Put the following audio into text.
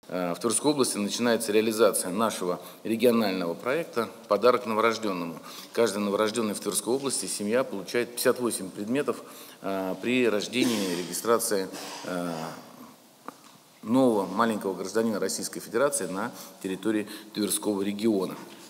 В Тверской области начинается реализация нашего регионального проекта «Подарок новорожденному». Каждый новорожденный в Тверской области семья получает 58 предметов при рождении, регистрации нового маленького гражданина Российской Федерации на территории Тверского региона.